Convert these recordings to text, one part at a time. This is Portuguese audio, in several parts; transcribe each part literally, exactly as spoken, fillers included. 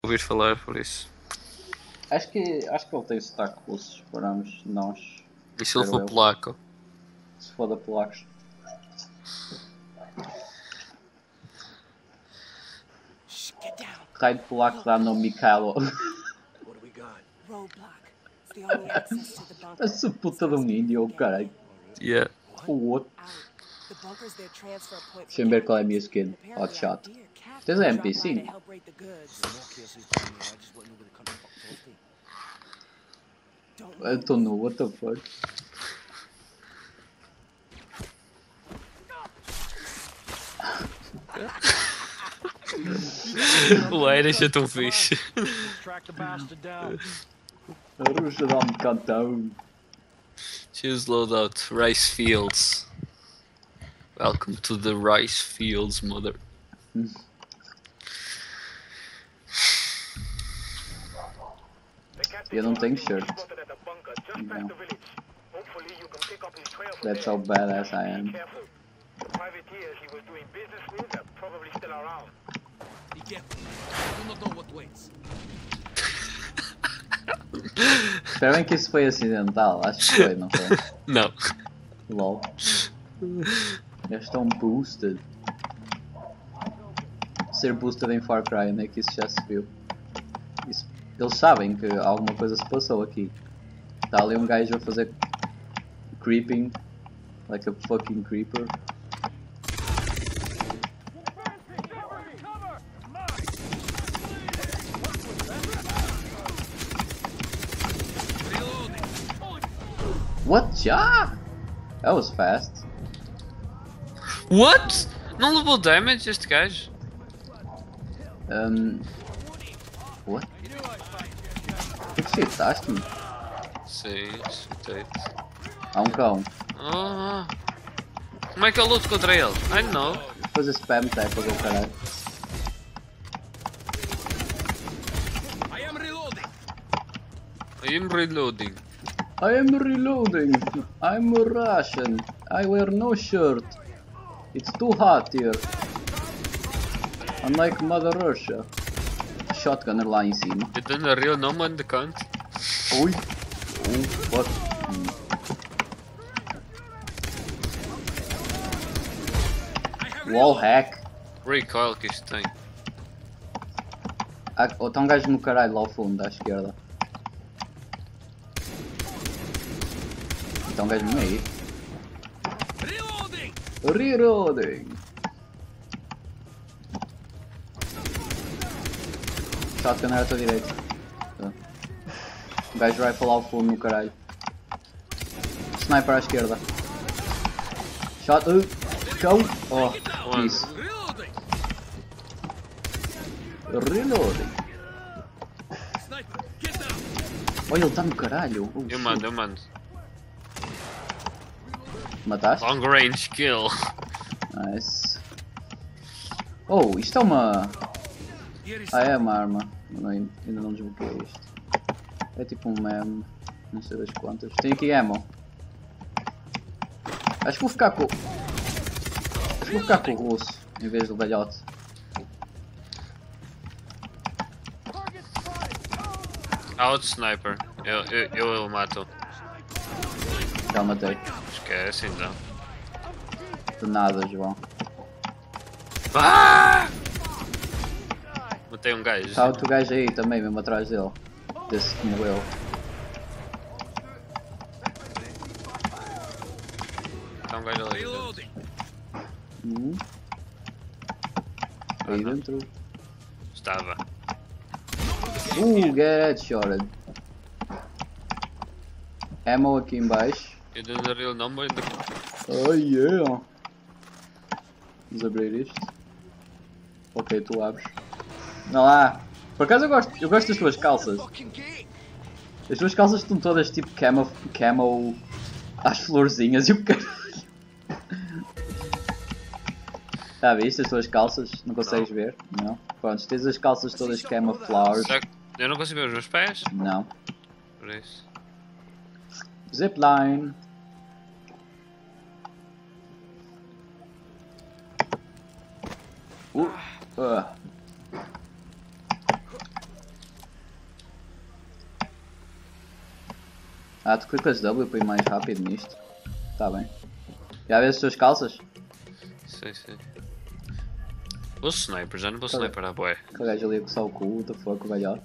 ouvir falar por isso. Acho que, acho que ele tem sotaque russo, esperamos nós. E se ele for polaco? Se for da polacos. Raio de polaco dá no Mikhailo. Essa puta de um índio, caralho. Yeah. O outro. Deixa-me ver qual é a minha skin. Hotshot. Tens a M P cinco? Eu estou no what the fuck. O Irish é tão fixe. A ruxa dá-me cantão. Choose loadout. Rice fields. Welcome to the rice fields, mother. Eu não tenho shirt. Não. That's how badass I am. Espera bem que isso foi acidental, acho que foi, não foi? Não. LOL. Eles estão boosted. Ser boosted em Far Cry, onde é que isso já se viu? Isso, eles sabem que alguma coisa se passou aqui. Está ali um gajo a fazer creeping, like a fucking creeper. What? Já? That was fast. What? Não levou damage este gajo? Um, what? Tu chitaste-me? Sim, chutei-te. Há um cão. Oh. Como é que eu luto contra ele? I don't know. Fazer spam tap para o caralho. I am reloading. I am reloading. I am reloading. I'm a Russian. I wear no shirt. It's too hot here. Unlike Mother Russia. Shotgunner lá em cima. You done a real no man the cunt? Ui. Oh, fuck. Wall hack. Recoil que isto tem. Ah, oh, tá um gajo no caralho lá ao fundo, à esquerda. Tá um gajo no meio. Reloading! Reloading! Shotgunner à tua direita. Tá. O gajo vai falar ao fundo no caralho. Sniper à esquerda. Shot. Uh, cão! Oh, isso. Reloading. Olha, ele está no caralho. Oh, eu mando, eu mando. Mataste? Long range kill. Nice. Oh, isto é uma... Ah, é uma arma. Não, ainda não desbloqueei isto. É tipo um meme. Não sei das quantas. Tem aqui ammo. Acho que vou ficar com... Acho que vou ficar com o russo em vez do velhote. Há outro sniper. Eu, eu, eu, eu mato. Já matei. Esquece então. De nada, João. Ah! Matei um gajo. Está outro gajo aí também, mesmo atrás dele. Desse que morreu. Está um gajo ali. Hum. Aí dentro. Estava. Uh, get shotted. Ammo aqui em baixo. You did the real number in the... Oh yeah! Vamos abrir isto. Ok, tu abres. Não lá. Por acaso eu gosto, eu gosto das tuas calças. As tuas calças estão todas tipo camo, camo às florzinhas e o caralho. Já viste as tuas calças? Não consegues não. ver? Não? Pronto, tens as calças todas camouflage. Eu não consigo ver os meus pés? Não. Por isso. Zipline. Uh. Uh. Ah, tu clicas W para ir mais rápido nisto. Tá bem. Já vês as tuas calças? Sei, sei. Vou sniper, já não vou Tá sniper à boé. Aquele gajo ali a coçar o cu, what the fuck, o velhote.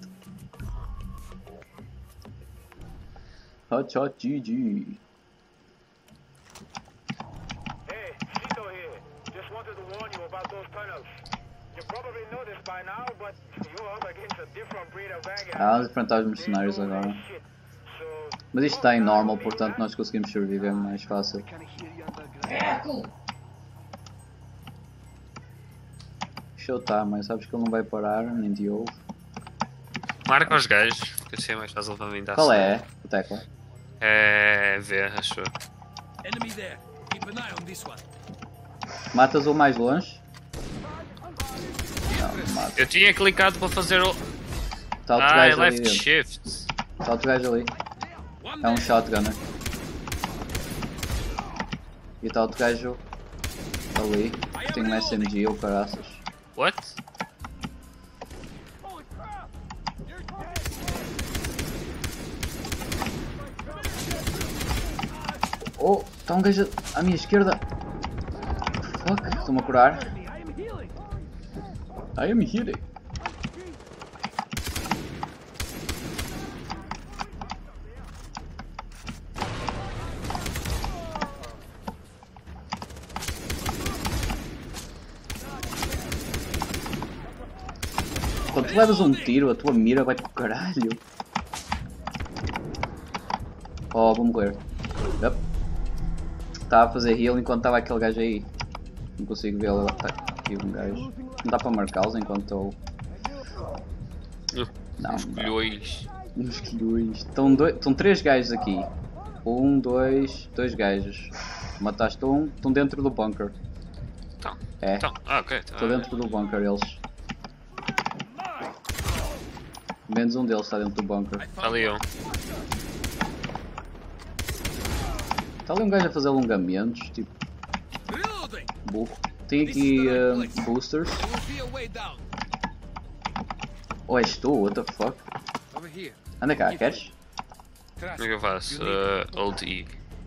Hot shot G G. Hey, Chico here. Just wanted to warn you about those tunnels. You probably know this by now, but you're up against a different breed of bad guys. Ah, vamos enfrentar os mercenários agora. Mas isto está em normal, portanto nós conseguimos sobreviver mais fácil. Show tá, mas sabes que ele não vai parar, nem te ouve. Marca os gajos, que assim é mais fácil para mim dar. Qual é o tecla? É V, acho eu. Enemy there. Keep an eye on this one. Matas o mais longe? Não, mata. Eu tinha clicado para fazer o. Está outro Ah, gajo ali left dentro. shift. Está outro gajo ali. É um shotgunner. E está outro gajo ali. Tem um S M G ou caraças. What? Oh, está um gajo à minha esquerda. Fuck, estou-me a curar. I am healing. Quando tu levas um tiro, a tua mira vai para o caralho. Oh, vou morrer. Yep. Estava a fazer heal enquanto estava aquele gajo aí. Não consigo vê-lo. Tá aqui um gajo. Não dá para marcá-los enquanto estou. Não, Os colhões. Uns colhões. Estão, dois, estão três gajos aqui. Um, dois, dois gajos. Mataste um, estão dentro do bunker. Então. É, Então. Ah, ok. estão dentro do bunker eles. Menos um deles está dentro do bunker. Ali um. Está ali um gajo a fazer alongamentos, tipo, Reloading. burro. Tem aqui uh, boosters. There will be a way down. Oh, és tu? What the fuck? Over here. Anda cá, queres? Como é que eu faço? Uh, Alt E.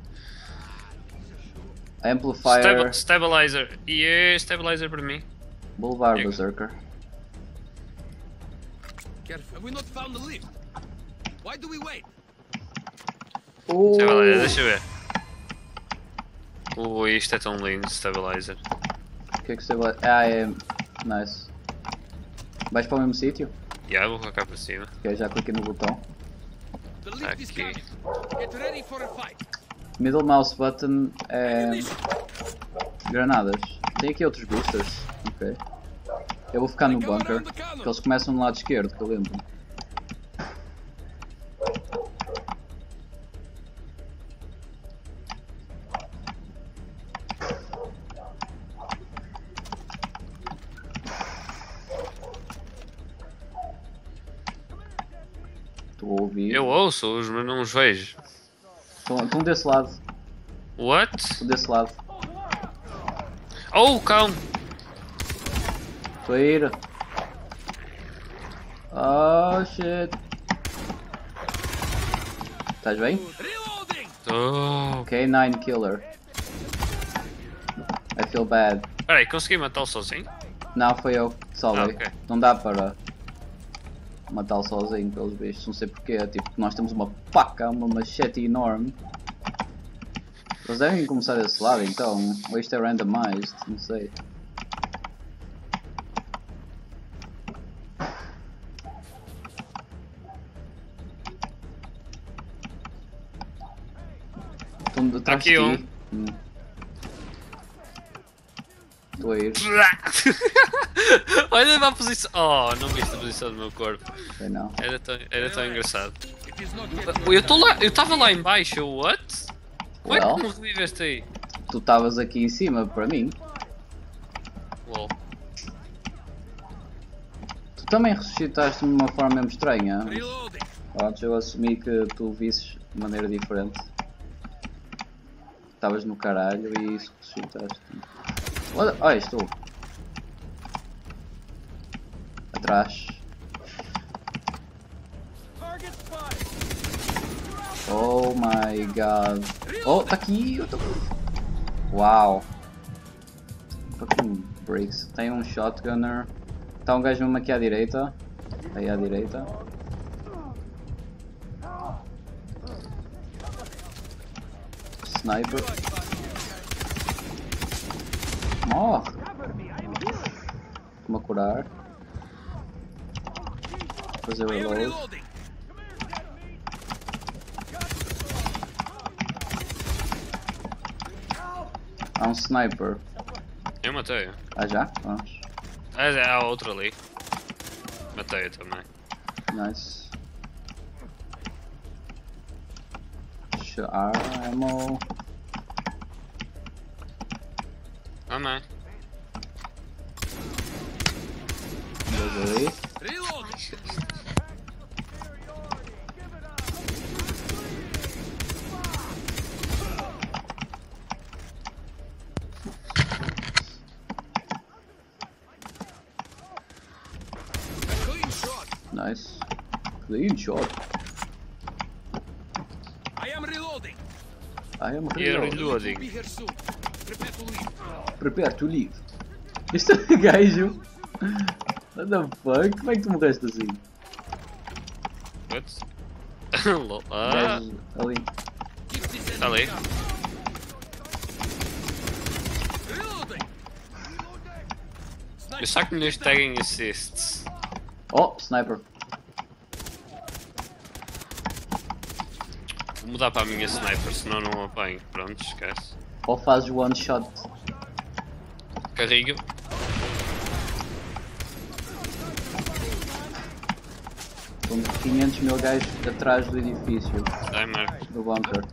Amplifier, Stabi stabilizer. E yeah, stabilizer para mim. Boulevard Diga. Berserker. Careful. Have we not found the lift? Why do we wait? Oh, Stabilizer, deixa eu ver. Ui, isto é tão lindo, stabilizer. o que é que você vai... Ah, é... Nice. Vais para o mesmo sítio? Já, vou colocar para cima. Ok, já cliquei no botão. The lift is Aqui. coming. Get ready for a fight. Middle mouse button é... Ammunition. granadas. Tem aqui outros boosters. Ok. Eu vou ficar no bunker, que eles começam no lado esquerdo, que eu lembro. Estou a ouvir. Eu ouço-os, mas não os vejo. Estão, estão desse lado. What? Estão desse lado. Oh, cão! Estou a ir. Oh shit. Estás bem? Reloading. Oh. K nine killer. I feel bad. Peraí, consegui matá-lo sozinho? Não, foi eu que salvei. Ah, ok. Não dá para matá-lo sozinho pelos bichos, não sei porquê. Tipo, nós temos uma paca, uma machete enorme. Eles devem começar desse lado então, ou isto é randomized, não sei. Estão de trás Aqui de um. ti. Hum. Estou a ir. Olha para a posição. Oh, não viste a posição do meu corpo. Sei não. Era tão, era tão engraçado. It is not yet. Eu estou lá, eu estava lá em baixo, what? Como é Well. que me reviveste aí? Tu estavas aqui em cima para mim. Lol. Tu também ressuscitaste-me de uma forma mesmo estranha. Reloading. Antes eu assumi que tu visses de maneira diferente. Estavas no caralho e isso ressuscitaste. Olha, olha estou. Atrás. Target spotted. Oh my god. Oh, tá aqui. Eu tô... Uau. Fucking breaks. Tem um shotgunner. Tá um gajo mesmo aqui à direita. Aí à direita. Sniper. Morre. Vou-me a curar. Fazer o I am reload. reloading. Há um sniper. Eu matei. Ah já? Vamos. Ah, há outro ali. Matei também. Nice. Sure, ammo. Amém. Dois ali. Reloading. A clean shot. Nice. Clean shot. I am reloading. I am E reloading. We'll reloading. be here soon. Prepare to leave. Prepare to leave. Este é gajo. What the fuck? Como é que tu morreste assim? What? Lol. Ah, Gajo ali. Keep this tá ali. enemy down. Reloading. Eu saco nos tagging assists. Oh, sniper. Vou mudar para a minha sniper, senão não apanho. Pronto, esquece. Ou fazes one shot. Carrego. Com quinhentos mil gajos atrás do edifício. Dai, Marco. Do bunker.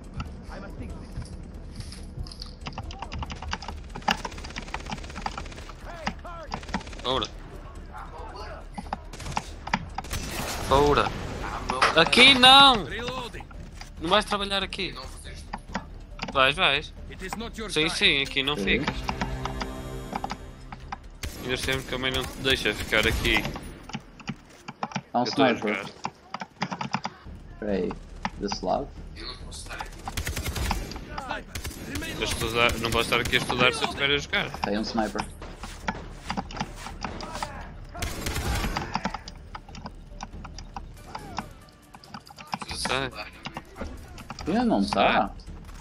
Ora. Ora. Aqui não! Reloading. Não vais trabalhar aqui. Vais, vais. It is not your Sim, time. sim, aqui não Sim. ficas. Ainda sempre também não te deixa ficar aqui. Há um Eu estou a sniper. jogar. Espera aí. Desse lado. Sniper. Remain A estudar, não posso estar aqui a estudar se eu estiver a jogar. Tem um sniper. Sai, Ainda não está.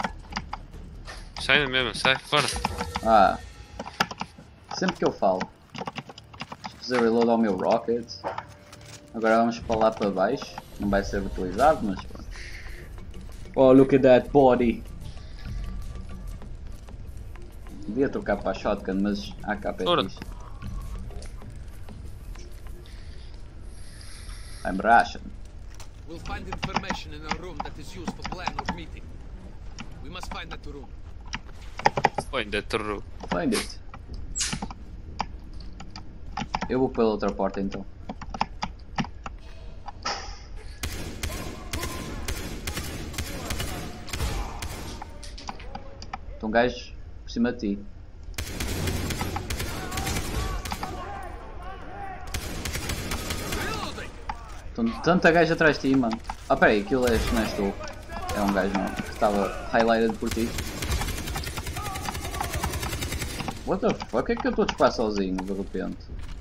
sai mesmo, sai, fora. Ah. Sempre que eu falo. Deixa eu fazer reload ao meu rocket. Agora vamos para lá para baixo. Não vai ser utilizado, mas pronto. Oh, look at that body. Devia trocar para a shotgun, mas a A K é Ora. fixe. I'm Russian. We'll find information in a room that is used for plan or meeting. We must find that room. Põe da terror. Find it. Eu vou pela outra porta então. Estão um gajo por cima de ti. Reloading. Estão tanta gajo atrás de ti, mano. Ah, peraí, aquilo é, não és tu. É um gajo não, que estava highlighted por ti. What the fuck? É que eu estou a disparar sozinho de repente?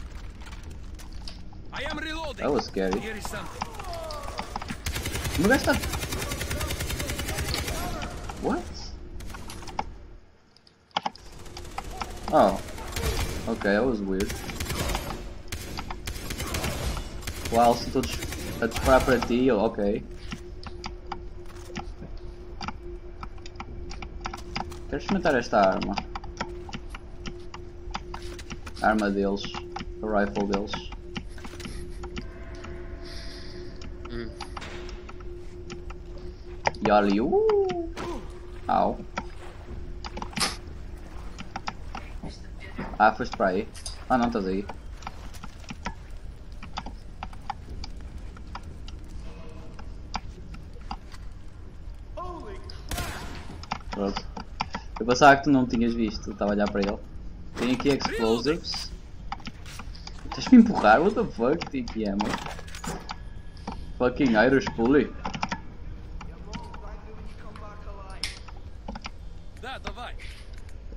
I am reloading. That was scary. Here is something. O meu gajo está... What? Oh. Okay, that was weird. Uau, se todos a disparar para ti, eu, ok. Quero experimentar esta arma. A arma deles. A rifle deles. Hum. E ali, uh! Au. Ah, foste para aí. Ah não, estás aí. Pronto. Eu pensava que tu não tinhas visto, estava a olhar para ele. Tem aqui explosives. Estás-me a empurrar? What the fuck? Tem aqui ammo. Fucking Irish bully.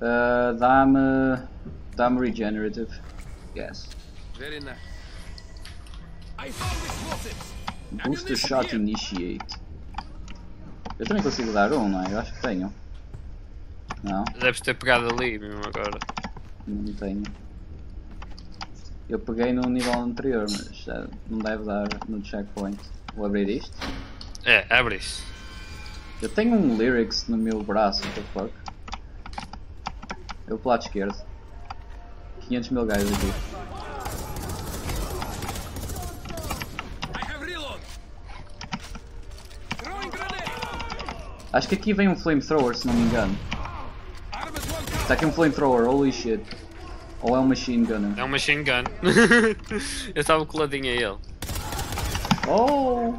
Uh, dá-me. Dá-me regenerative. Yes. Very nice. I found explosives. Booster shot initiate. Eu também consigo dar um, não é? Eu acho que tenho. Não, Deves ter pegado ali mesmo agora. não tenho. Eu peguei no nível anterior, mas já não deve dar no checkpoint. Vou abrir isto. É, abre isso. Eu tenho um lyrics no meu braço, what the fuck? Eu pro lado esquerdo. quinhentos mil gajos aqui. I have reload. Throwing grenade. Acho que aqui vem um flamethrower, se não me engano. Arm at one. Está aqui um flamethrower, holy shit. Ou é um machine gunner? É um machine gun. Eu estava coladinho a ele. Oh!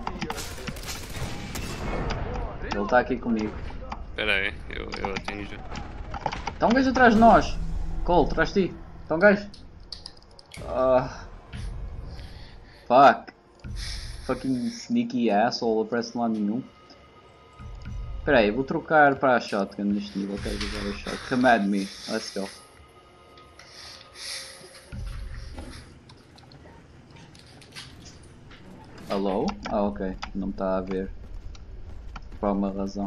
Ele está aqui comigo. Espera aí, eu, eu atinjo. Está um gajo atrás de nós! Cole, atrás de ti! Está um gajo! Ah. Fuck! Fucking sneaky asshole, aparece lá nenhum. Espera aí, vou trocar para a shotgun neste nível, quero usar a shotgun. Command me, let's go. Hello? Ah, ok, não me está a ver. Por alguma razão.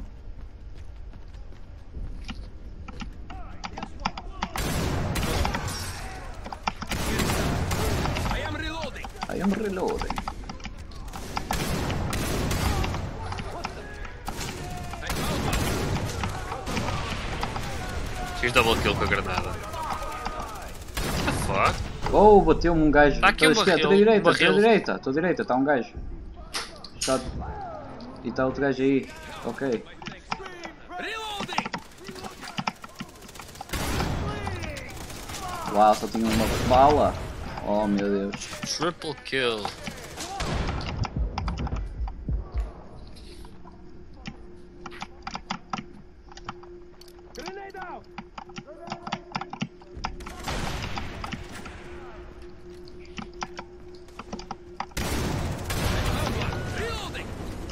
I am reloading. I am reloading. Fiz double kill com a granada. What the fuck? Oh, bateu-me um gajo. Tá aqui um Estou à barril, direita, um estou à barril. direita, estou à direita, está um gajo. Está... E está outro gajo aí. Ok. Reloading. Uau, só tinha uma bala. Oh meu Deus. Triple kill. Grenade out! Reloading.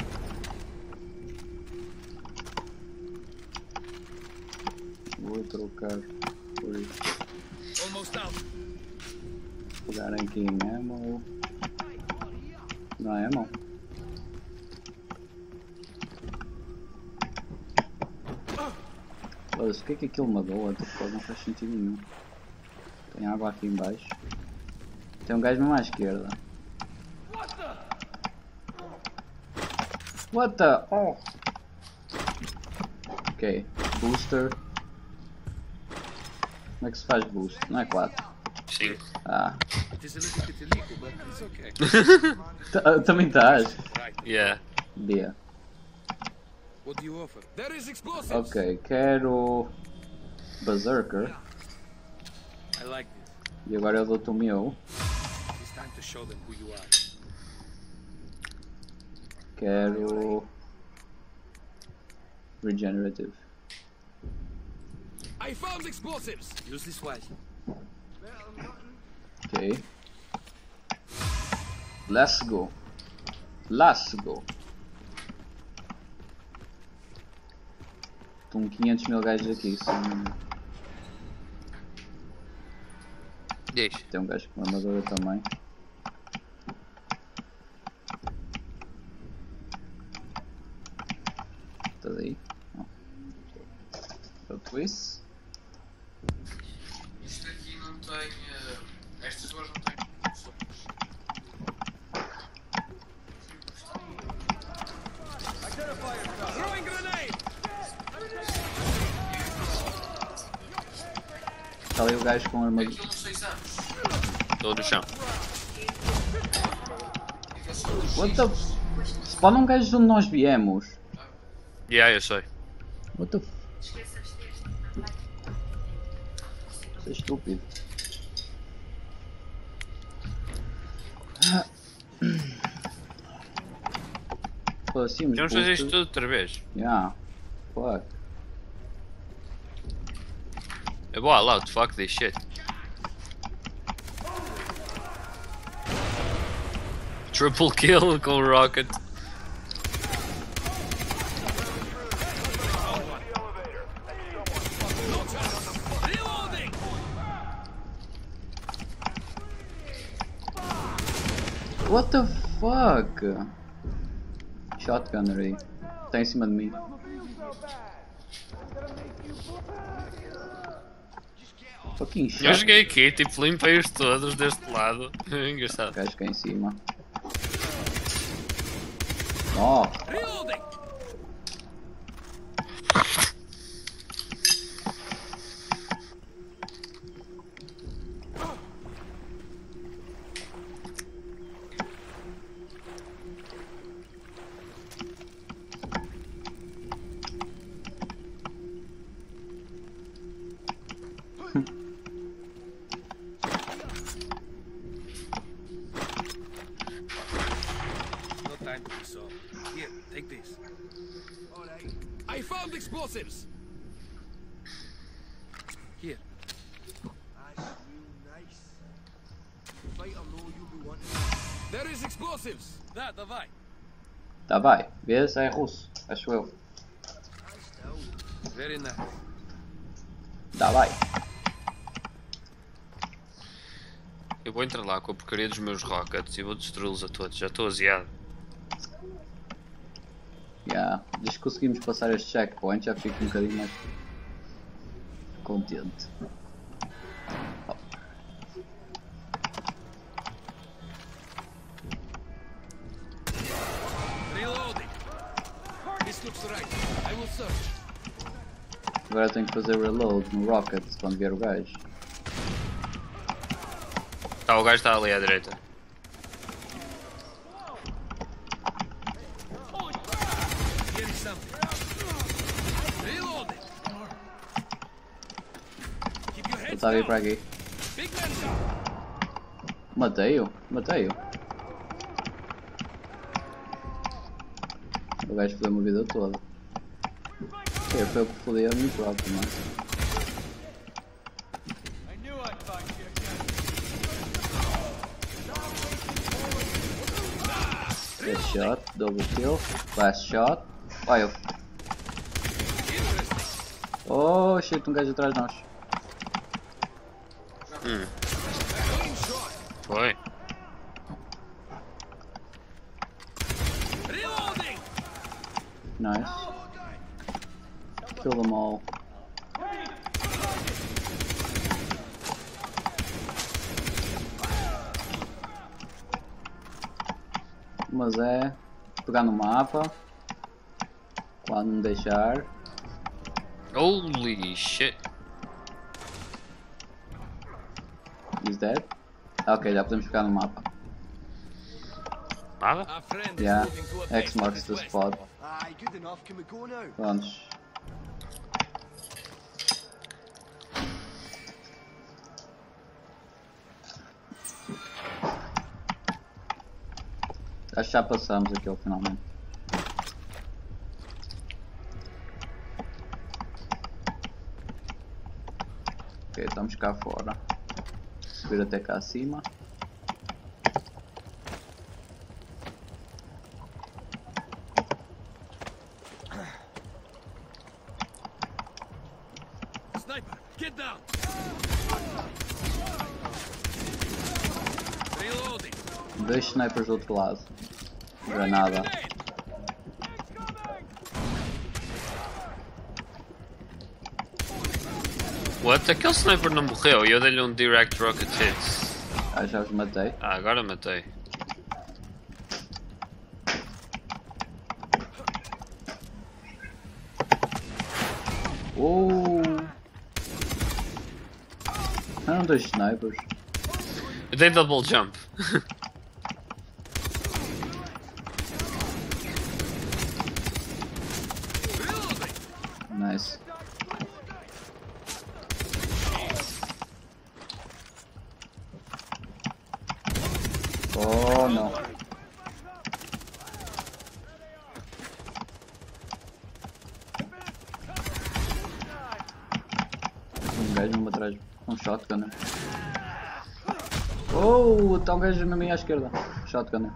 Vou trocar por isso. Almost out. Pegar aqui em ammo. Não é ammo? Mas o que é que aquilo mandou? Não faz sentido nenhum. Tem água aqui em baixo. Tem um gajo mesmo à esquerda. What the? Oh! Ok, booster. Como é que se faz boost? Não é quatro. Sim. Ah, It is a little bit illegal, but it's okay. T- também estás? Right. Yeah. Dia. What do you offer? There is explosives. Ok, quero Berserker. I like this. E agora eu dou-te o meu. It's time to show them who you are. Quero Regenerative. I found explosives. Use this wisely. Ok. Let's go. Let's go. Estão quinhentos mil gajos aqui. São... Diz. Tem um gajo com armadura também. Estás aí? Não. Outro isso. Isto aqui não tem. Uh, estas duas não têm. Throwing grenade. Está ali o gajo com armadura. Aquilo dos seis anos. Estou no chão. What the f... Spawn um gajo de onde nós viemos. Yeah, eu sei. What the f... Isso é estúpido. Pô, assim, Vamos fazer isto tudo outra vez. Yeah. Fuck. É boa, loud, fuck this shit. Triple kill com o rocket. What the fuck? Shotgunner aí. Tá em cima de mim. Fucking shot. Eu joguei aqui, tipo, limpei-os todos deste lado. Engraçado. O gajo cá em cima. Oh! Reloading! So, here, take this. Alright. I found explosives! Here. That's real nice. Fighter know you'll be wanting. There is explosives! Да, давай. Tá, vai. Vê se é russo. Acho eu. Very nice. Tá, vai. Eu vou entrar lá com a porcaria dos meus rockets e vou destruí-los a todos. Já estou aziado. Yeah. Desde que conseguimos passar este checkpoint já fico um bocadinho mais contente. Oh. Reloading! This looks right. I will search. Agora tenho que fazer reload no rocket quando vier o gajo. Tá, o gajo está ali à direita. Here's something. Reloading! Keep your Ele heads está a vir down. para aqui. Big man shot! Matei-o, matei-o. O gajo fodeu-me a vida toda. Ok, foi o que fodeu a mim próprio, mano. Headshot, double kill, last shot. Olha eu. Oh shit, um gajo atrás de nós. Hum. Foi. Reloading! Nice. Kill them all. Mas é pegar no mapa. Quando me deixar. Holy shit. Is dead? Ok, já podemos ficar no mapa. Nada? Our friend Yeah, is moving to a X base marks to the his spot. Aye, good enough. Can we go now? Prontos. Acho que já passamos aquilo finalmente. Ok, estamos cá fora. Subir até cá acima. Sniper, get down! Reloading! Dois snipers do outro lado. Granada. What? Aquele sniper não morreu e eu dei-lhe um direct rocket hits. Ah, já os matei. Ah, agora matei. Oh! Eram dois snipers. Eu dei double jump. Nice. Oh não. Um gajo numa atrás. Um shotgunner. Oh, está um gajo na minha esquerda. Shotgunner.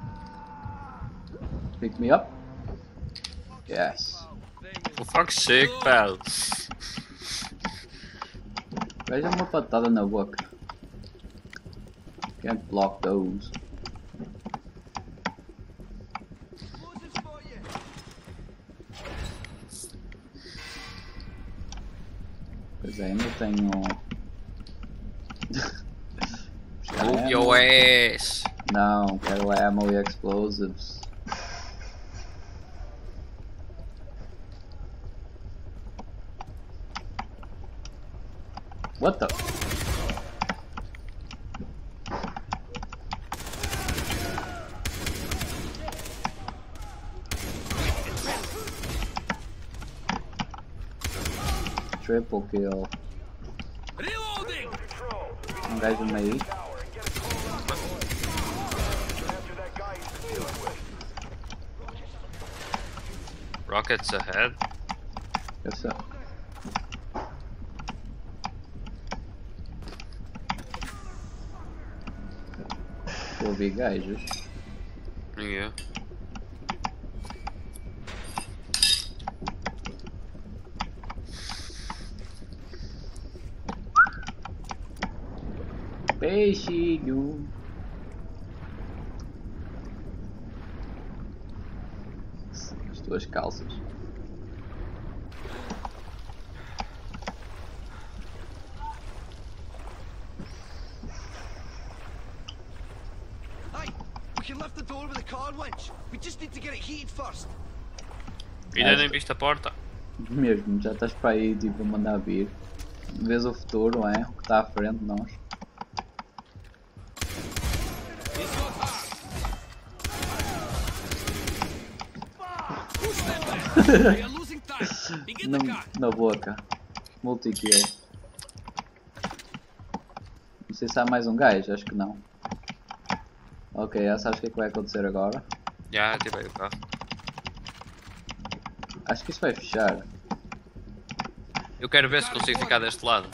Pick me up. Yes. For fuck's sake, pal. Veja uma patada na boca. Can't block those. Pois é, ainda tenho. Move your ass! Não, quero ammo e explosives. What the? Triple kill. Reloading! Um gajo no meio. Rockets ahead. Eu sei. Eu ouvi gajos. Yeah. Peixinho. As tuas calças. Hey, we can lift the door with a car winch. We just need to get it heated first. Ainda nem viste a porta. Mesmo, já estás para aí tipo a mandar vir. Vês o futuro, não é? O que está à frente de nós. It's not hard. Push them back. We are losing time. Begin Na, the car. na boca. Multi-kill. Não sei se há mais um gajo, acho que não. Ok, já sabes o que é que vai acontecer agora? Já, ativei o carro. Acho que isso vai fechar. Eu quero ver se consigo ficar deste lado.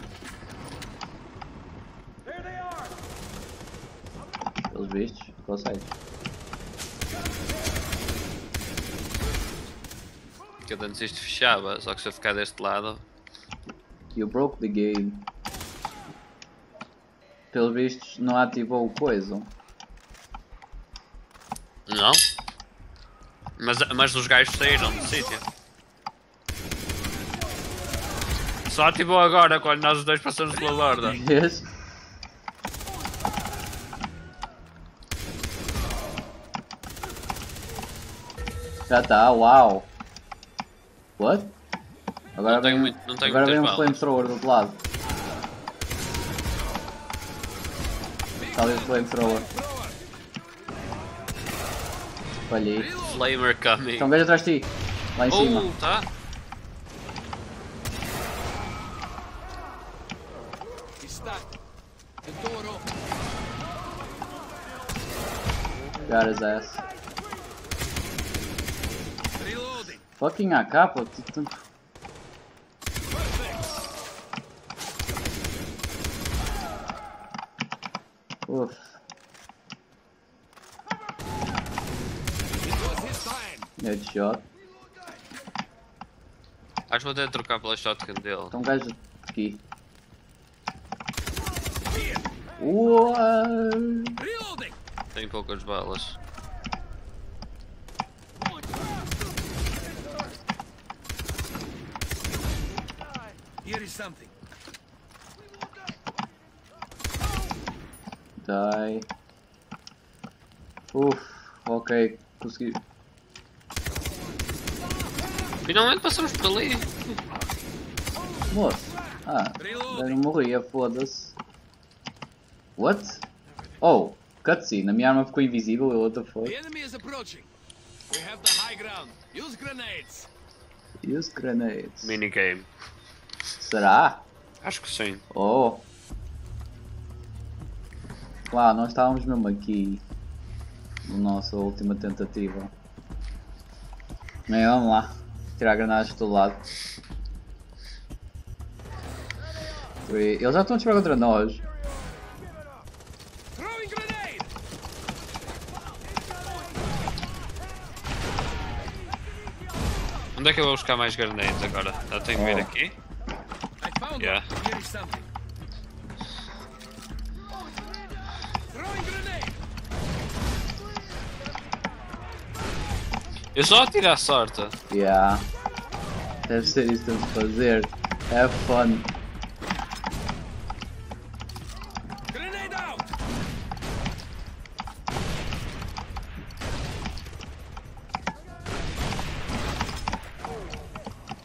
Pelos vistos, consegue. Que eu antes isto fechava, só que se eu ficar deste lado. You broke the game. Pelos vistos, não ativou o coisa. Não? Mas, mas os gajos saíram do sítio. Só ativou agora quando nós os dois passamos pela borda. Vês? Já tá, uau! What? Agora Não tenho vem, muito- não tenho agora vem um muitas balas. flamethrower do outro lado. Está ali o flamethrower. Falhei. Flamer coming. Então um gajo atrás de ti. Lá em cima. Oh, tá? It's stuck. The door open. Got his ass. Reloading. Fucking A K, pô. tu- tu- Uf. It was his time. Headshot. Acho que vou ter de trocar pela shotgun dele. Então um gajo aqui. Here. Uau! Reloading. Tenho poucas balas. Here is something. Die. Uf, ok, consegui. Finalmente passamos por ali. Moço. Ah, eu não morria, foda-se. What? Oh, cutscene, a minha arma ficou invisível, a outra The foi. enemy is approaching. We have the high ground. Use grenades. E os grenades? Minigame. Será? Acho que sim. Oh. Uau, nós estávamos mesmo aqui. Na nossa última tentativa. Bem, vamos lá. Tirar granadas de todo lado. Eles já estão a tirar contra nós. Throwing grenade. Onde é que eu vou buscar mais grenades agora? Já tenho que vir Oh. aqui? I found Yeah. one. Here is something. Throwing grenade. Eu só atiro à sorte. Yeah. Deve ser isso que temos de fazer. Have fun.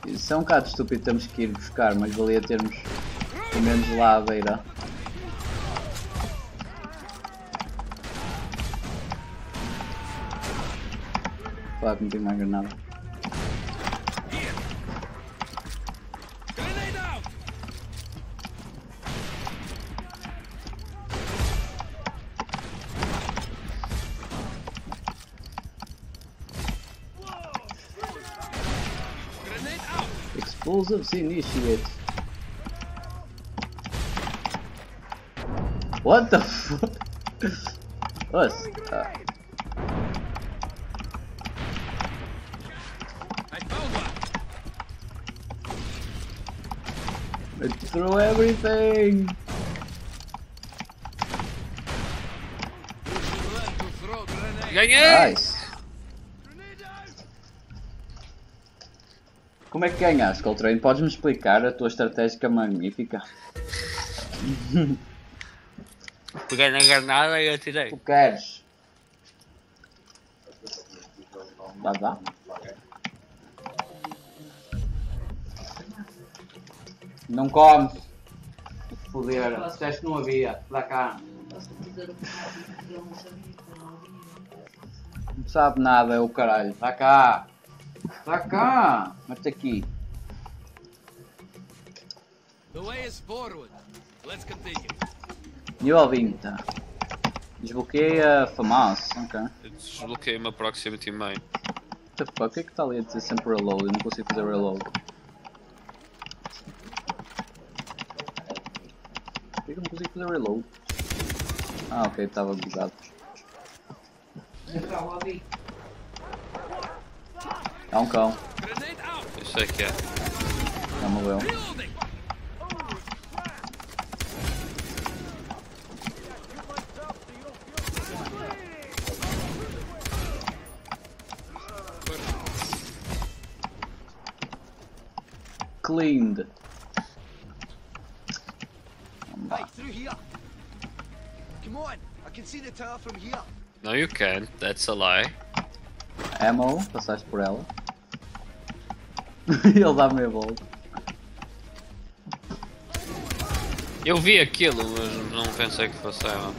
Isso é um bocado estúpido, temos que ir buscar, mas valia termos pelo menos lá à beira. Claro que não tenho mais granada. Grenade out! Grenade out! Explosives initiate. What the fuck? Us. Uh, I found one! I threw everything. Learn to throw grenades! Ganhei! Nice. Como é que ganhaste, Coltrane? Podes-me explicar a tua estratégia magnífica? Peguei na granada e atirei. Tu queres? Dá, dá. Não come. Foder. Disseste que não havia. Dá cá. Não sabe nada, é o caralho. Dá cá. Dá cá. Mete aqui. The way is forward. Let's continue. Nível vinte. Desbloqueia FAMAS. Ok. Eu desbloqueei uma proximity main. What the fuck? O que é que está ali a dizer sempre reload? Eu não consigo fazer reload. Por que eu não consigo fazer reload? Ah, ok, estava bugado. Há um cão. Grenade out! Isso é que é. Já morreu. Reloading! Cleaned. Right, through here. Come on, I can see the tower from here. No, you can't. That's a lie. Ammo, passaste por ela. Ele dá-me a volta. Eu vi aquilo, mas não pensei que fosse ela.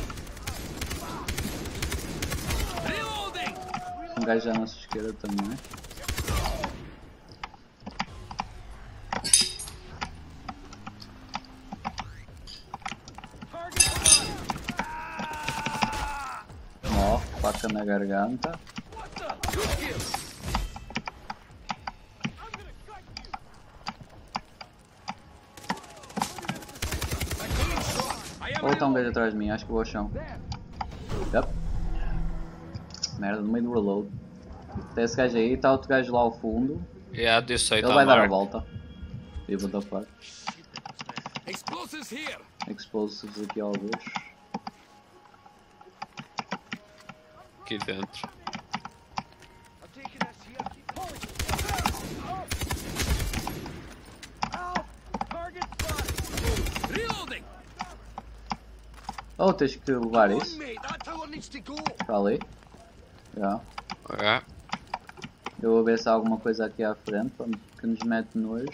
Reloading! Um gajo à nossa esquerda também. Ó, faca na garganta. Ou está um gajo atrás de mim, acho que vou ao chão. Yep. Merda, no meio do reload. Tem esse gajo aí, está outro gajo lá ao fundo. Yeah, this side Ele vai dar a volta. E what the fuck. Explosives here! Explosives aqui ao bucho. Aqui dentro. I'm taking this here. Keep pulling. Ow! Target spotted. Reloading! Oh, tens que levar Come on, isso mate. That tower needs to go. para ali. Já. É. Eu vou ver se há alguma coisa aqui à frente que nos mete nojo.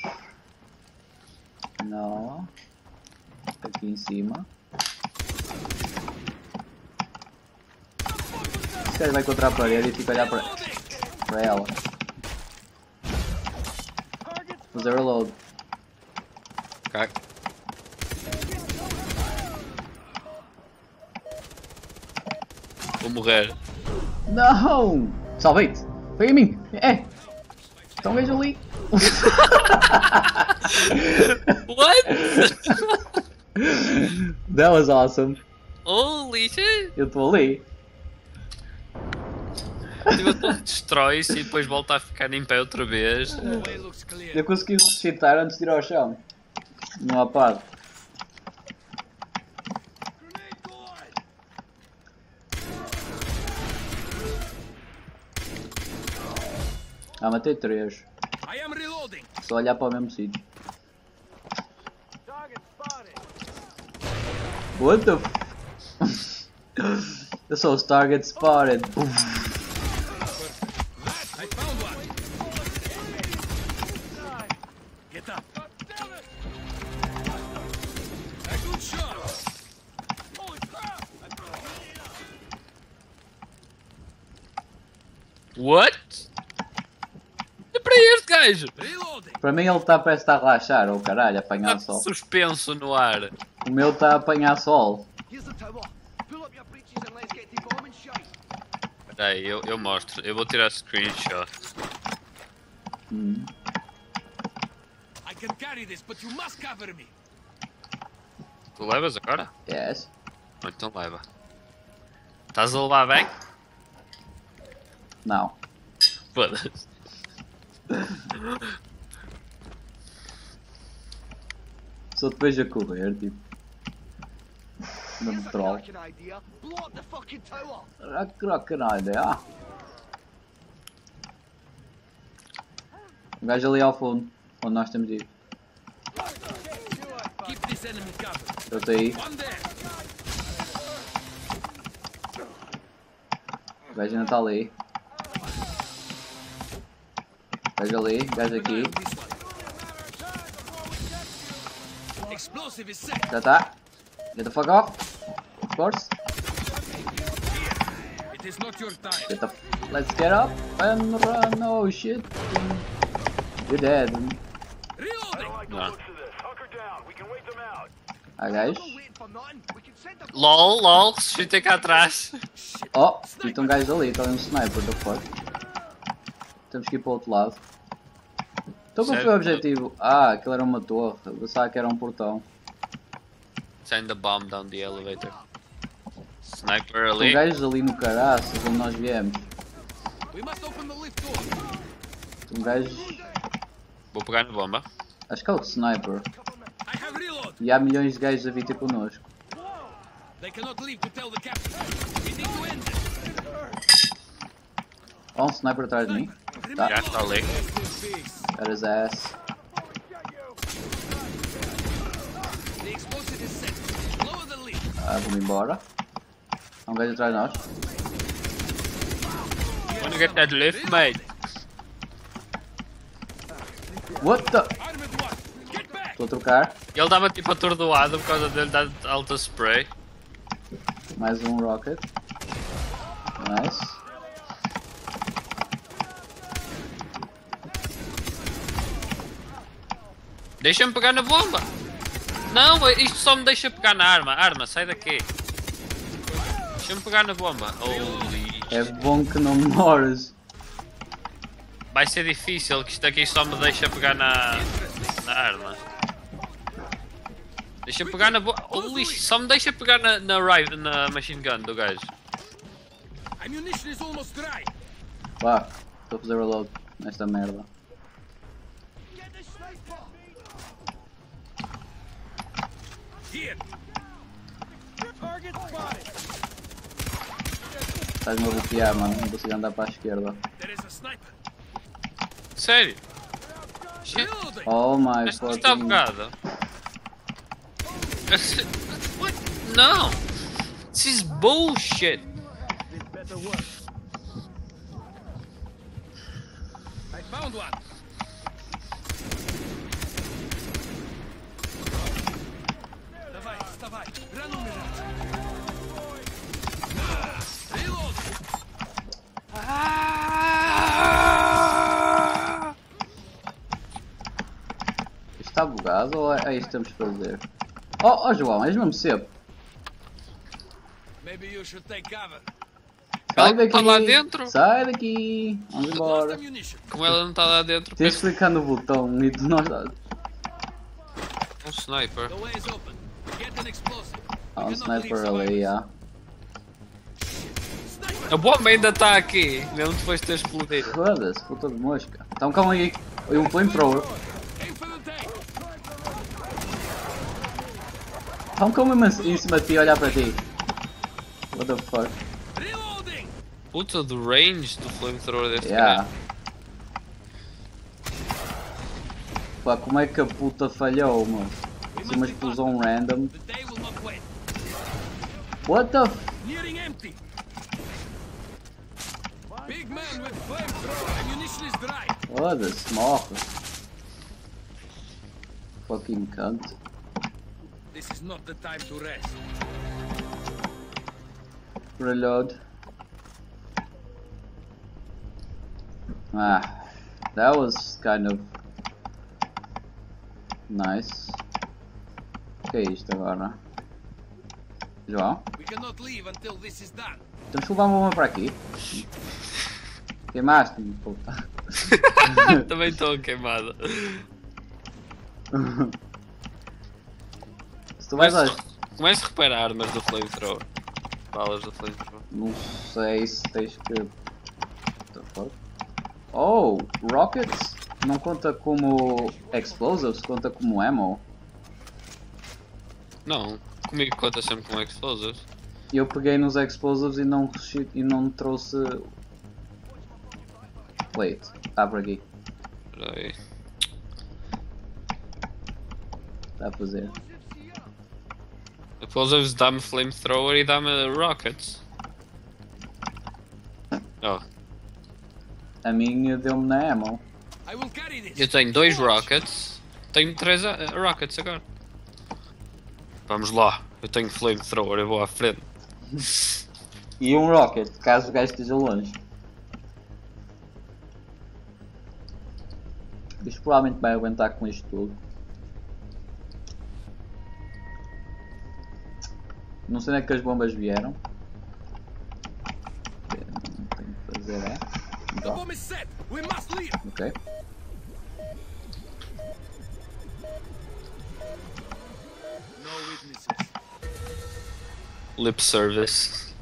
Não. Aqui em cima. Esse cara vai contra a parede e fica a olhar para, para ela. Fazer reload. Ok. Vou morrer. Não! Salvei-te! Foi a mim! É! Então vejo ali! What? That was awesome! Holy shit! Eu estou ali! Tipo, tu destrói-se e depois volta a ficar em pé outra vez. The way looks clear. Eu consegui ressuscitar antes de ir ao chão. Não há par. Grenade going. Ah, matei três. I am reloading! Só olhar para o mesmo sítio. Target spotted. What the f... Eu sou os target spotted. I found one! What? É para este gajo! Reloading. Para mim ele está parece estar a relaxar, ou oh, caralho, a apanhar Está sol. suspenso no ar. O meu está a apanhar sol. Here's the tower. Pull up your breeches and let's get the bomb in shape. Peraí, eu, eu mostro. Eu vou tirar screenshot. Hum. I can carry this, but you must cover me. Tu levas agora? Yes. Ou então leva. Estás a levar bem? Não. Foda-se. Só te vejo a correr, tipo. No Here's a troll. cracking idea. Blow up the fucking tower. Crocodile ideia. O gajo ali ao fundo, onde nós temos de ir. Keep this enemy covered. Eu estou aí. One there. O gajo ainda está ali. O gajo ali, o gajo aqui. This one. Explosive is set. Já está. Get the fuck off. Of course. It is not your time. Get the f Let's get up and run. Oh shit. You're dead. Reloading. Like the No. looks of this. Hunker down. We can wait them out. Ah, guys. Not waiting for nothing. We can send a LOL, LOL, chutei cá atrás. Oh, e estão gajos ali, está ali um sniper, the fuck. Temos que ir para o outro lado. Então qual foi o Certo. objetivo? Ah, aquilo era uma torre. Eu pensava que era um portão. Send the bomb down the elevator. Sniper Estão ali. gajos ali no caraças onde nós viemos. We must open the lift door. Estão gajos. Vou pegar na bomba. Acho que é outro sniper. I have reload. E há milhões de gajos a vir ter connosco. They cannot leave to tell the captain. We need to end this. Há um sniper atrás de mim. Tá, Já está ali. era his ass. The explosive is set. Lower the lift. Ah, vou-me embora. Há um gajo atrás de nós. Wanna get that lift, mate? What the? Armored one. Get back. Estou a trocar. Ele estava tipo atordoado por causa dele dar alta spray. Mais um rocket. Nice. Deixa-me pegar na bomba! Não, isto só me deixa pegar na arma. Arma, sai daqui. Deixa-me pegar na bomba. Holy. É bom que não mores. Vai ser difícil, que isto aqui só me deixa pegar na, na arma. Deixa pegar na bomba. Holy, só me deixa pegar na, na, rifle, na machine gun do gajo. Ammunition is almost dry. Vá, estou a fazer reload nesta merda. get the sniper. Here. Target spotted. Estás-me a bloquear, mano. Não consigo andar para a esquerda. There is a sniper. Sério? Shit. Reloading. Oh my Mas isto está fucking... bugado. What? No! This is bullshit! This better work. I found one. Давай, вставай. Рано умирать. Reload. Isto está bugado ou é isto que temos de fazer? Oh, oh João, és mesmo cedo. Maybe you should take cover. Sai Ela daqui. está lá dentro? Sai daqui. Vamos Lost embora. ammunition. Como ela não está lá dentro, Tens pensa de clicar no botão e tu nós... um sniper. The way is open. Get an explosive. Há um We cannot leave sniper ali, survivors. já. Sniper. A bomba ainda está aqui, mesmo depois de ter explodido. Foda-se, puta de mosca. Então calma aí. Foi um flamethrower. Aim for the tank. Então calma em cima de ti olhar para ti. What the fuck? Reloading. Puta do range do flamethrower deste Yeah. gajo. Pá, como é que a puta falhou, mano? Assim uma explosão random. The day will not wait. What the f... Nearing empty. Big man with flamethrower. Ammunition is dry. Foda-se, morre. Fucking cunt. This is not the time to rest. Reload. Ah, that was kind of nice. O que é isto agora? João? We cannot leave until this is done. Temos que levar uma bomba para aqui. Queimaste-me, puta. Também estou queimado. Se tu vais Começo, às... começo a reparar armas do flamethrower. Balas do flamethrower. Não sei se tens que... What the fuck? Oh, rockets não conta como explosives, conta como ammo. Não, comigo conta sempre com explosives. Eu peguei nos explosives e não, e não trouxe... Wait, está por aqui. Espera aí. Está a fazer. Explosives dá-me flamethrower e dá-me rockets. Oh, A minha deu-me na ammo. I will carry this. eu tenho dois rockets. Tenho três uh, rockets agora. Vamos lá, eu tenho flamethrower, eu vou à frente. E um rocket, caso o gajo esteja longe. Isto provavelmente vai aguentar com isto tudo. Não sei onde é que as bombas vieram. Não tenho que fazer é. The bomb is set. We must leave. Ok. No witnesses. Lip service.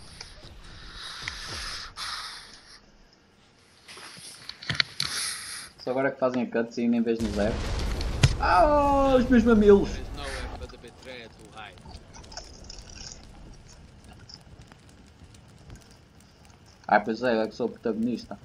Só agora que fazem a cutscene em vez de zero. Ah, os meus mamilos! There is nowhere but the betrayer to hide. Ah, pois é, eu é que sou o protagonista.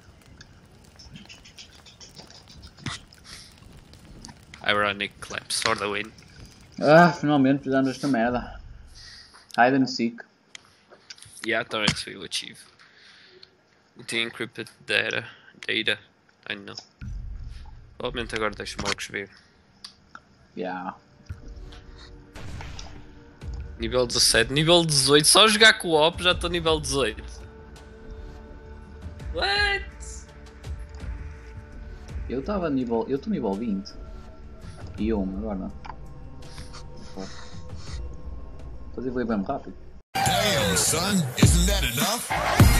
Ironic claps for the win. Ah, finalmente fizemos esta merda. Hide and seek. Yeah, turrets will achieve. The encrypted data. Data. I know. Provavelmente agora deixa o Morgs vir. Yeah. Nível dezassete, nível dezoito. Só jogar com o op já estou nível dezoito. What? Eu estava nível. Eu estou nível vinte. E um agora. Fazer foi bem rápido. Damn, son, isn't that enough?